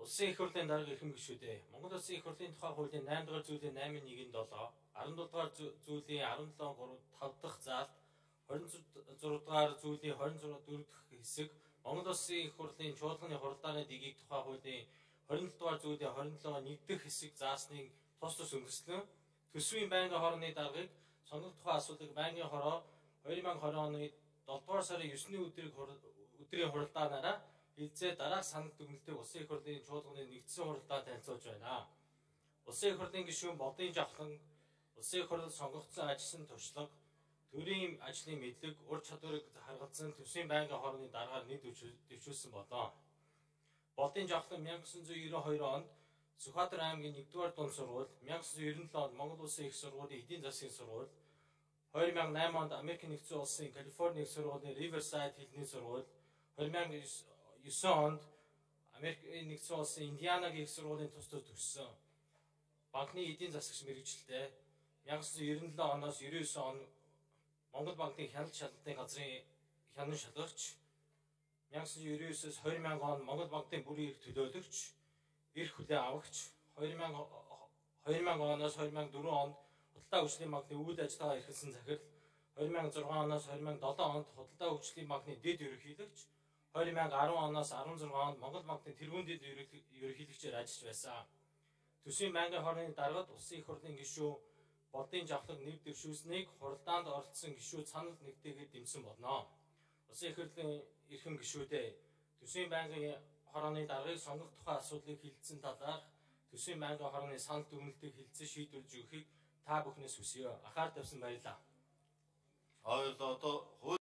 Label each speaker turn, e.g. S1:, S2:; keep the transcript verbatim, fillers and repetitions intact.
S1: Улсын их хурлын дарга эрхэм гишүүдээ Монгол Улсын их хурлын тухай хуулийн найман дугаар зүйлийн найман нэгэн долоо, арван дугаар зүйлийн арван долоо гурав тав дахь заалт, хорин зураг дугаар зүйлийн хорин зураг дөрөв дахь хэсэг, Монгол Улсын их хурлын чуулганы хуралдааны дэгийг тухай хуулийн хорин дугаар зүйлийн хорин долоо нэг дахь хэсэг заасныг тус тус үндэслэн төсвийн байнгын хорооны даргыг сонгох тухай асуудлыг байнгын хороо две тысячи двадцать оны долдугаар сарын девятний өдрийг өдрийн хуралдаанаараа хилцээ дараах санал дүгнэлтийг Улсын их хурлын чуулганы нэгдсэн хуралдаанд танилцуулж байна. Улсын их хурлын гишүүн Бодын Жавхлан Улсын их хурл сонгогдсон ажилласан туршлага, төрийн ажлын мэдлэг, ур чадварыг харгалзан төсвийн байнгын хорооны дараагаар нийт дэвшүүлсэн болоо. Бодын Жавхлан 천구၉two онд Сүхбаатар аймгийн нэгдүгээр дунд сургууль, 천구၉ninety онд Монгол Улсын их сургуулийн эдийн засгийн сургууль, две тысячи найман онд Америк нэгдсэн улсын Калифорни их сургуулийн Riverside хэлний сургууль, две тысячи найн онд Америк нэгдсэн улсын Индианагийн их сургуулийн тус тус төгссөн. Банкны эдийн засагч мэргэжилтэй 천구 ninety seven оноос ninety nine он Монгол банкны хяналт шалгалтын газрын хянан шалгагч, 천구 ninety-nine-с two thousand он Монгол банкны бүрийн эрх төлөөлөгч, эрх хүлээн авагч, two thousand оноос two thousand four онд Худалдаа хөгжлийн банкны үйл ажиллагаа эрхэлсэн захирал, two thousand six оноос two thousand seven онд Худалдаа хөгжлийн банкны дэд ерөнхийлөгч, two thousand ten оноос sixteen онд Монгол банкны тэргуун дэд ерөнхийлөгчээр ажиллаж байсан. Төсвийн байнгын хорооны даргад Улсын их хурлын гишүүн Бодын Жавхлан нэв дэвшүүлсэнийг хуралдаанд оролцсон гишүүд санал нэгтээгээд дэмжсэн болно. Улсын их хурлын эрхэм гишүүдээ төсвийн байнгын хорооны даргыг сонгох тухай асуудлыг хилцсэн талаар төсвийн байнгын хорооны санал дүгнэлтийг хилцэн шийдвэрлэж өгөхийг та бүхнээс хүсье. Анхаар тавьсан баярлалаа.
S2: Хоёулаа одоо